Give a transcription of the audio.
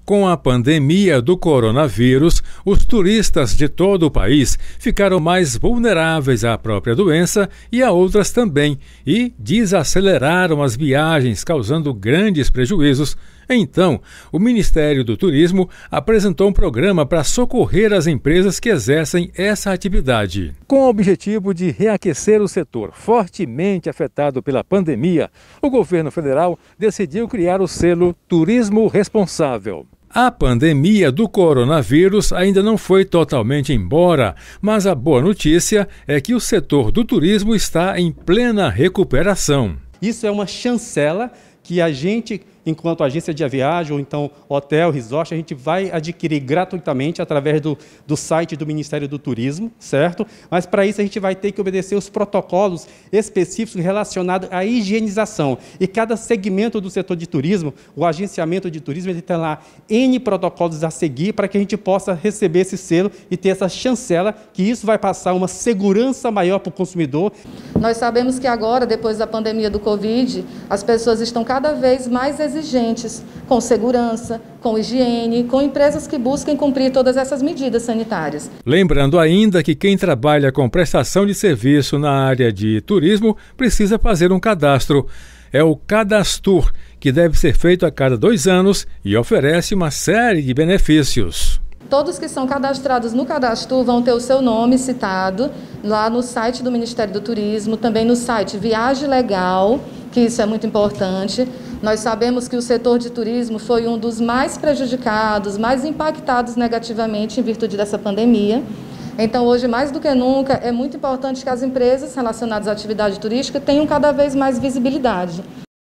Com a pandemia do coronavírus, os turistas de todo o país ficaram mais vulneráveis à própria doença e a outras também, e desaceleraram as viagens, causando grandes prejuízos. Então, o Ministério do Turismo apresentou um programa para socorrer as empresas que exercem essa atividade. Com o objetivo de reaquecer o setor fortemente afetado pela pandemia, o governo federal decidiu criar o selo Turismo Responsável. A pandemia do coronavírus ainda não foi totalmente embora, mas a boa notícia é que o setor do turismo está em plena recuperação. Isso é uma chancela que a gente, enquanto agência de viagem, ou então hotel, resort, a gente vai adquirir gratuitamente através do site do Ministério do Turismo, certo? Mas para isso a gente vai ter que obedecer os protocolos específicos relacionados à higienização. E cada segmento do setor de turismo, o agenciamento de turismo, ele tem lá N protocolos a seguir para que a gente possa receber esse selo e ter essa chancela, que isso vai passar uma segurança maior para o consumidor. Nós sabemos que agora, depois da pandemia do Covid, as pessoas estão cada vez mais exigentes com segurança, com higiene, com empresas que busquem cumprir todas essas medidas sanitárias. Lembrando ainda que quem trabalha com prestação de serviço na área de turismo precisa fazer um cadastro. É o Cadastur, que deve ser feito a cada 2 anos e oferece uma série de benefícios. Todos que são cadastrados no Cadastro vão ter o seu nome citado lá no site do Ministério do Turismo, também no site Viagem Legal, que isso é muito importante. Nós sabemos que o setor de turismo foi um dos mais prejudicados, mais impactados negativamente em virtude dessa pandemia. Então, hoje, mais do que nunca, é muito importante que as empresas relacionadas à atividade turística tenham cada vez mais visibilidade.